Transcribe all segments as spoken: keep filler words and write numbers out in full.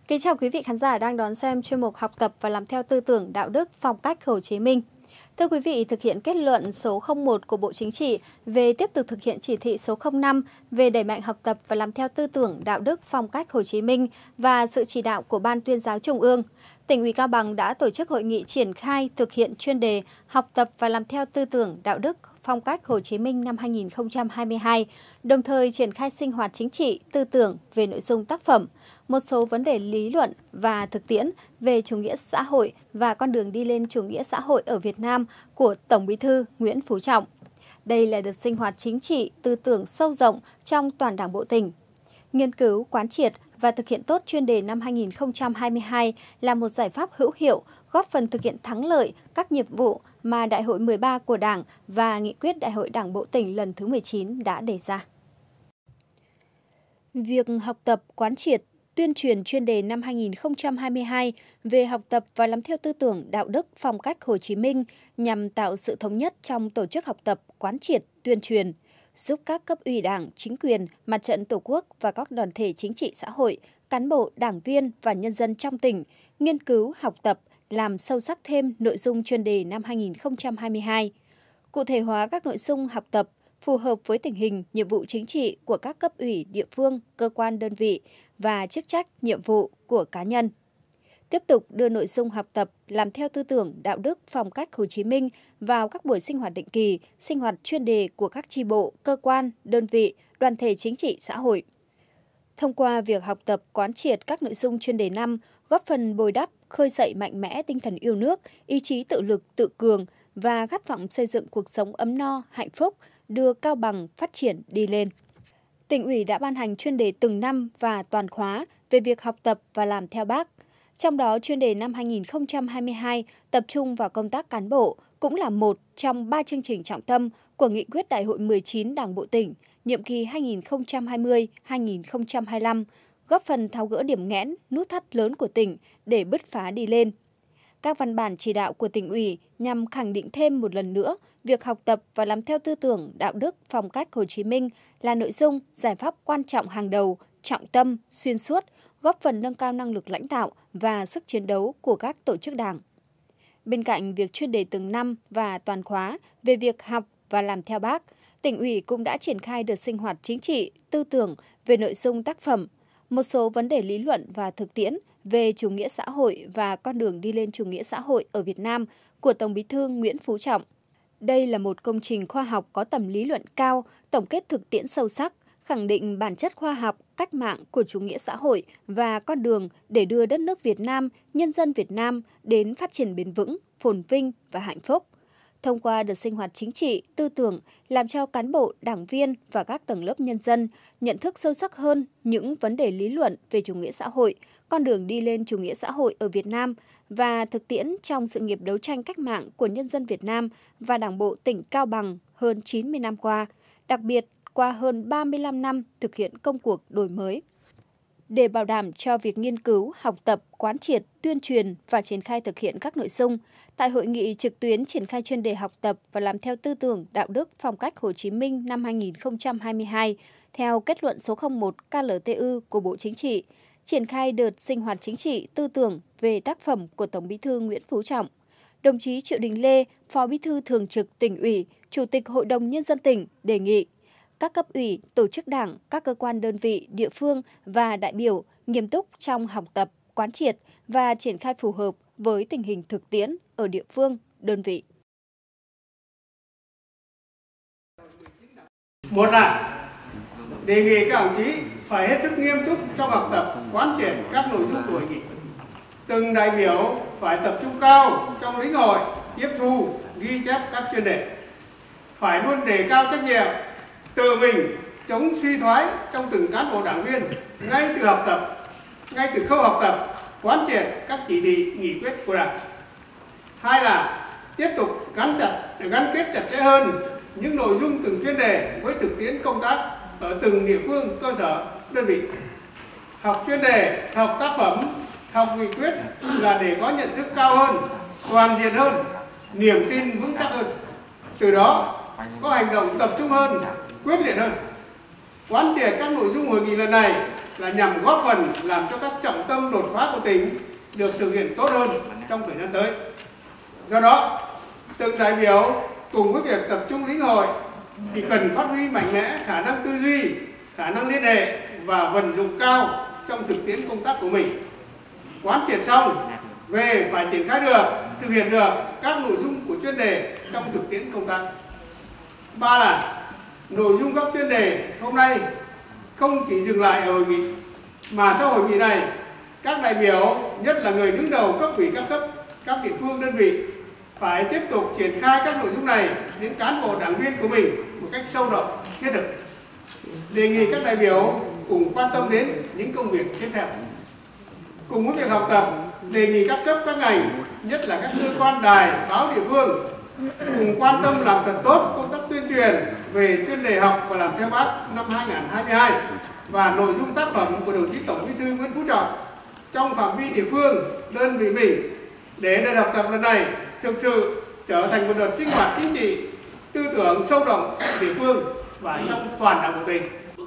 Kính chào quý vị khán giả đang đón xem chuyên mục Học tập và làm theo tư tưởng đạo đức phong cách Hồ Chí Minh. Thưa quý vị, thực hiện kết luận số không một của Bộ Chính trị về tiếp tục thực hiện chỉ thị số không năm về đẩy mạnh học tập và làm theo tư tưởng đạo đức phong cách Hồ Chí Minh và sự chỉ đạo của Ban Tuyên giáo Trung ương, Tỉnh ủy Cao Bằng đã tổ chức hội nghị triển khai thực hiện chuyên đề học tập và làm theo tư tưởng đạo đức phong cách Hồ Chí Minh năm hai nghìn không trăm hai mươi hai, đồng thời triển khai sinh hoạt chính trị, tư tưởng về nội dung tác phẩm, một số vấn đề lý luận và thực tiễn về chủ nghĩa xã hội và con đường đi lên chủ nghĩa xã hội ở Việt Nam của Tổng Bí thư Nguyễn Phú Trọng. Đây là đợt sinh hoạt chính trị, tư tưởng sâu rộng trong toàn Đảng bộ tỉnh. Nghiên cứu, quán triệt và thực hiện tốt chuyên đề năm hai nghìn không trăm hai mươi hai là một giải pháp hữu hiệu, góp phần thực hiện thắng lợi các nhiệm vụ mà Đại hội mười ba của Đảng và Nghị quyết Đại hội Đảng bộ tỉnh lần thứ mười chín đã đề ra. Việc học tập, quán triệt, tuyên truyền chuyên đề năm hai nghìn không trăm hai mươi hai về học tập và làm theo tư tưởng đạo đức phong cách Hồ Chí Minh nhằm tạo sự thống nhất trong tổ chức học tập, quán triệt, tuyên truyền, giúp các cấp ủy Đảng, chính quyền, mặt trận Tổ quốc và các đoàn thể chính trị xã hội, cán bộ, đảng viên và nhân dân trong tỉnh nghiên cứu, học tập, làm sâu sắc thêm nội dung chuyên đề năm hai nghìn không trăm hai mươi hai, cụ thể hóa các nội dung học tập phù hợp với tình hình, nhiệm vụ chính trị của các cấp ủy, địa phương, cơ quan đơn vị và chức trách, nhiệm vụ của cá nhân. Tiếp tục đưa nội dung học tập làm theo tư tưởng đạo đức phong cách Hồ Chí Minh vào các buổi sinh hoạt định kỳ, sinh hoạt chuyên đề của các chi bộ, cơ quan, đơn vị, đoàn thể chính trị xã hội. Thông qua việc học tập quán triệt các nội dung chuyên đề năm, góp phần bồi đắp, khơi dậy mạnh mẽ tinh thần yêu nước, ý chí tự lực, tự cường và khát vọng xây dựng cuộc sống ấm no, hạnh phúc, đưa Cao Bằng phát triển đi lên. Tỉnh ủy đã ban hành chuyên đề từng năm và toàn khóa về việc học tập và làm theo Bác. Trong đó, chuyên đề năm hai nghìn không trăm hai mươi hai tập trung vào công tác cán bộ, cũng là một trong ba chương trình trọng tâm của Nghị quyết Đại hội mười chín Đảng bộ tỉnh, nhiệm kỳ hai nghìn không trăm hai mươi đến hai nghìn không trăm hai mươi lăm, góp phần tháo gỡ điểm nghẽn, nút thắt lớn của tỉnh để bứt phá đi lên. Các văn bản chỉ đạo của tỉnh ủy nhằm khẳng định thêm một lần nữa việc học tập và làm theo tư tưởng đạo đức phong cách Hồ Chí Minh là nội dung, giải pháp quan trọng hàng đầu, trọng tâm, xuyên suốt, góp phần nâng cao năng lực lãnh đạo và sức chiến đấu của các tổ chức Đảng. Bên cạnh việc chuyên đề từng năm và toàn khóa về việc học và làm theo Bác, tỉnh ủy cũng đã triển khai đợt sinh hoạt chính trị, tư tưởng về nội dung tác phẩm, một số vấn đề lý luận và thực tiễn về chủ nghĩa xã hội và con đường đi lên chủ nghĩa xã hội ở Việt Nam của Tổng Bí thư Nguyễn Phú Trọng. Đây là một công trình khoa học có tầm lý luận cao, tổng kết thực tiễn sâu sắc, khẳng định bản chất khoa học, cách mạng của chủ nghĩa xã hội và con đường để đưa đất nước Việt Nam, nhân dân Việt Nam đến phát triển bền vững, phồn vinh và hạnh phúc. Thông qua đợt sinh hoạt chính trị, tư tưởng, làm cho cán bộ, đảng viên và các tầng lớp nhân dân nhận thức sâu sắc hơn những vấn đề lý luận về chủ nghĩa xã hội, con đường đi lên chủ nghĩa xã hội ở Việt Nam và thực tiễn trong sự nghiệp đấu tranh cách mạng của nhân dân Việt Nam và Đảng bộ tỉnh Cao Bằng hơn chín mươi năm qua, đặc biệt qua hơn ba mươi lăm năm thực hiện công cuộc đổi mới. Để bảo đảm cho việc nghiên cứu, học tập, quán triệt, tuyên truyền và triển khai thực hiện các nội dung, tại hội nghị trực tuyến triển khai chuyên đề học tập và làm theo tư tưởng đạo đức phong cách Hồ Chí Minh năm hai nghìn không trăm hai mươi hai, theo kết luận số không một K L T U của Bộ Chính trị, triển khai đợt sinh hoạt chính trị, tư tưởng về tác phẩm của Tổng Bí thư Nguyễn Phú Trọng. Đồng chí Triệu Đình Lê, Phó Bí thư Thường trực Tỉnh ủy, Chủ tịch Hội đồng Nhân dân tỉnh đề nghị các cấp ủy, tổ chức Đảng, các cơ quan đơn vị, địa phương và đại biểu nghiêm túc trong học tập, quán triệt và triển khai phù hợp với tình hình thực tiễn ở địa phương, đơn vị. Một là đề nghị các đồng chí phải hết sức nghiêm túc trong học tập, quán triệt các nội dung của hội nghị. Từng đại biểu phải tập trung cao trong lĩnh hội, tiếp thu, ghi chép các chuyên đề. Phải luôn đề cao trách nhiệm, tự mình chống suy thoái trong từng cán bộ đảng viên ngay từ học tập, ngay từ khâu học tập, quán triệt các chỉ thị, nghị quyết của Đảng. Hai là tiếp tục gắn chặt, gắn kết chặt chẽ hơn những nội dung từng chuyên đề với thực tiễn công tác ở từng địa phương, cơ sở, đơn vị. Học chuyên đề, học tác phẩm, học nghị quyết là để có nhận thức cao hơn, toàn diện hơn, niềm tin vững chắc hơn. Từ đó có hành động tập trung hơn, quyết liệt hơn. Quán triệt các nội dung hội nghị lần này là nhằm góp phần làm cho các trọng tâm đột phá của tỉnh được thực hiện tốt hơn trong thời gian tới. Do đó, từng đại biểu cùng với việc tập trung lĩnh hội thì cần phát huy mạnh mẽ khả năng tư duy, khả năng liên hệ và vận dụng cao trong thực tiễn công tác của mình. Quán triệt xong, về phải triển khai được, thực hiện được các nội dung của chuyên đề trong thực tiễn công tác. Ba là nội dung các chuyên đề hôm nay không chỉ dừng lại ở hội nghị, mà sau hội nghị này, các đại biểu, nhất là người đứng đầu cấp ủy các cấp, các địa phương đơn vị phải tiếp tục triển khai các nội dung này đến cán bộ đảng viên của mình một cách sâu rộng, thiết thực. Đề nghị các đại biểu cùng quan tâm đến những công việc tiếp theo. Cùng với việc học tập, đề nghị các cấp các ngành, nhất là các cơ quan đài, báo địa phương cùng quan tâm làm thật tốt công tác tuyên truyền về chuyên đề học và làm theo Bác năm hai nghìn không trăm hai mươi hai và nội dung tác phẩm của đồng chí Tổng Bí thư Nguyễn Phú Trọng trong phạm vi địa phương, đơn vị mình, để đợt học tập lần này thực sự trở thành một đợt sinh hoạt chính trị, tư tưởng sâu rộng địa phương và trong toàn đảng bộ tỉnh.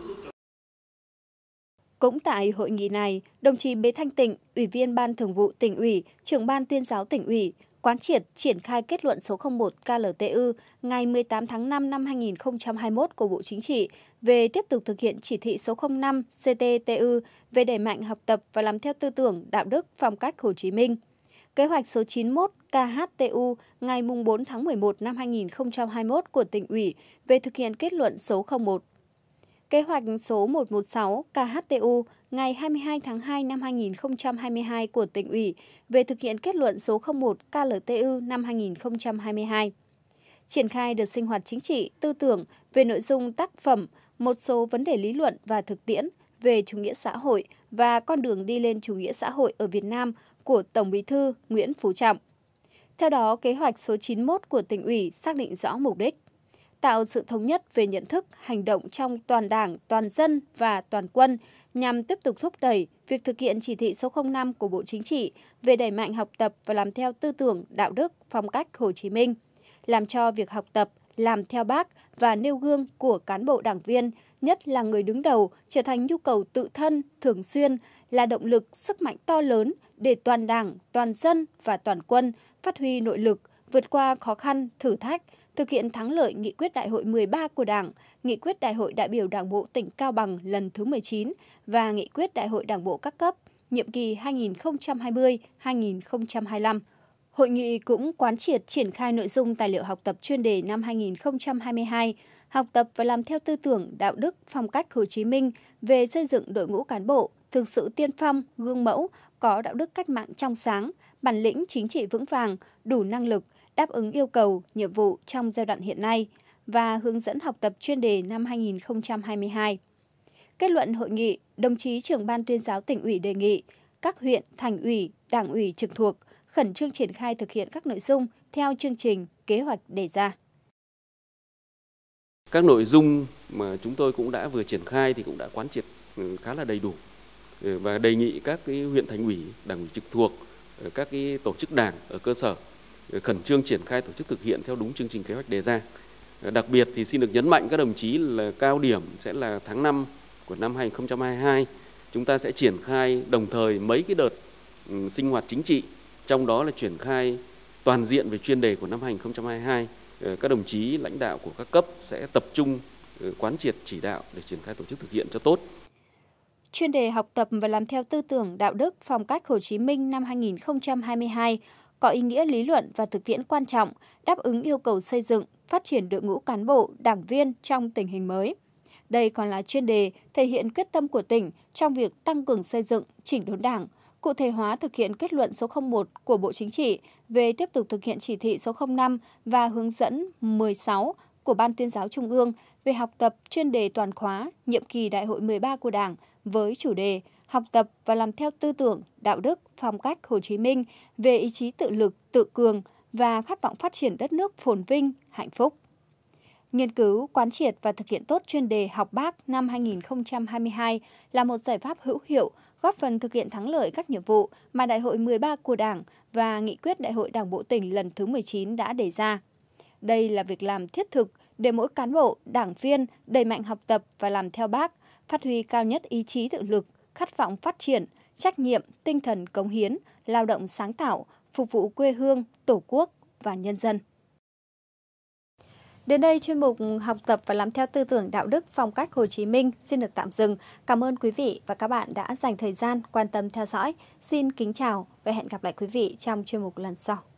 Cũng tại hội nghị này, đồng chí Bế Thanh Tịnh, Ủy viên Ban Thường vụ Tỉnh ủy, Trưởng ban Tuyên giáo Tỉnh ủy, quán triệt triển khai kết luận số không một K L T U ngày mười tám tháng năm năm hai nghìn không trăm hai mươi mốt của Bộ Chính trị về tiếp tục thực hiện chỉ thị số không năm C T T U về đẩy mạnh học tập và làm theo tư tưởng, đạo đức, phong cách Hồ Chí Minh. Kế hoạch số chín mươi mốt K H T U ngày bốn tháng mười một năm hai nghìn không trăm hai mươi mốt của Tỉnh ủy về thực hiện kết luận số không một. Kế hoạch số một trăm mười sáu K H T U ngày hai mươi hai tháng hai năm hai nghìn không trăm hai mươi hai của Tỉnh ủy về thực hiện kết luận số không một K L T U năm hai nghìn không trăm hai mươi hai. Triển khai đợt sinh hoạt chính trị, tư tưởng về nội dung tác phẩm, một số vấn đề lý luận và thực tiễn về chủ nghĩa xã hội và con đường đi lên chủ nghĩa xã hội ở Việt Nam của Tổng Bí thư Nguyễn Phú Trọng. Theo đó, kế hoạch số chín mươi mốt của Tỉnh ủy xác định rõ mục đích tạo sự thống nhất về nhận thức, hành động trong toàn Đảng, toàn dân và toàn quân nhằm tiếp tục thúc đẩy việc thực hiện chỉ thị số không năm của Bộ Chính trị về đẩy mạnh học tập và làm theo tư tưởng, đạo đức, phong cách Hồ Chí Minh, làm cho việc học tập, làm theo Bác và nêu gương của cán bộ đảng viên, nhất là người đứng đầu, trở thành nhu cầu tự thân, thường xuyên, là động lực, sức mạnh to lớn để toàn Đảng, toàn dân và toàn quân phát huy nội lực, vượt qua khó khăn, thử thách, thực hiện thắng lợi nghị quyết đại hội mười ba của Đảng, nghị quyết đại hội đại biểu Đảng bộ tỉnh Cao Bằng lần thứ mười chín và nghị quyết đại hội Đảng bộ các cấp, nhiệm kỳ hai nghìn không trăm hai mươi đến hai nghìn không trăm hai mươi lăm. Hội nghị cũng quán triệt triển khai nội dung tài liệu học tập chuyên đề năm hai nghìn không trăm hai mươi hai, học tập và làm theo tư tưởng, đạo đức, phong cách Hồ Chí Minh về xây dựng đội ngũ cán bộ thực sự tiên phong, gương mẫu, có đạo đức cách mạng trong sáng, bản lĩnh chính trị vững vàng, đủ năng lực, đáp ứng yêu cầu, nhiệm vụ trong giai đoạn hiện nay và hướng dẫn học tập chuyên đề năm hai nghìn không trăm hai mươi hai. Kết luận hội nghị, đồng chí Trưởng ban Tuyên giáo Tỉnh ủy đề nghị các huyện, thành ủy, đảng ủy trực thuộc khẩn trương triển khai thực hiện các nội dung theo chương trình, kế hoạch đề ra. Các nội dung mà chúng tôi cũng đã vừa triển khai thì cũng đã quán triệt khá là đầy đủ và đề nghị các cái huyện, thành ủy, đảng ủy trực thuộc, các cái tổ chức đảng ở cơ sở khẩn trương triển khai tổ chức thực hiện theo đúng chương trình kế hoạch đề ra. Đặc biệt thì xin được nhấn mạnh các đồng chí là cao điểm sẽ là tháng năm của năm hai nghìn không trăm hai mươi hai. Chúng ta sẽ triển khai đồng thời mấy cái đợt sinh hoạt chính trị, trong đó là triển khai toàn diện về chuyên đề của năm hai nghìn không trăm hai mươi hai. Các đồng chí lãnh đạo của các cấp sẽ tập trung quán triệt chỉ đạo để triển khai tổ chức thực hiện cho tốt. Chuyên đề học tập và làm theo tư tưởng, đạo đức, phong cách Hồ Chí Minh năm hai nghìn không trăm hai mươi hai có ý nghĩa lý luận và thực tiễn quan trọng, đáp ứng yêu cầu xây dựng, phát triển đội ngũ cán bộ, đảng viên trong tình hình mới. Đây còn là chuyên đề thể hiện quyết tâm của tỉnh trong việc tăng cường xây dựng, chỉnh đốn Đảng, cụ thể hóa thực hiện kết luận số không một của Bộ Chính trị về tiếp tục thực hiện chỉ thị số không năm và hướng dẫn mười sáu của Ban Tuyên giáo Trung ương về học tập chuyên đề toàn khóa nhiệm kỳ đại hội mười ba của Đảng với chủ đề học tập và làm theo tư tưởng, đạo đức, phong cách Hồ Chí Minh về ý chí tự lực, tự cường và khát vọng phát triển đất nước phồn vinh, hạnh phúc. Nghiên cứu, quán triệt và thực hiện tốt chuyên đề học Bác năm hai nghìn không trăm hai mươi hai là một giải pháp hữu hiệu góp phần thực hiện thắng lợi các nhiệm vụ mà Đại hội mười ba của Đảng và Nghị quyết Đại hội Đảng bộ tỉnh lần thứ mười chín đã đề ra. Đây là việc làm thiết thực để mỗi cán bộ, đảng viên đẩy mạnh học tập và làm theo Bác, phát huy cao nhất ý chí tự lực, khát vọng phát triển, trách nhiệm, tinh thần cống hiến, lao động sáng tạo, phục vụ quê hương, Tổ quốc và nhân dân. Đến đây, chuyên mục Học tập và làm theo tư tưởng đạo đức phong cách Hồ Chí Minh xin được tạm dừng. Cảm ơn quý vị và các bạn đã dành thời gian quan tâm theo dõi. Xin kính chào và hẹn gặp lại quý vị trong chuyên mục lần sau.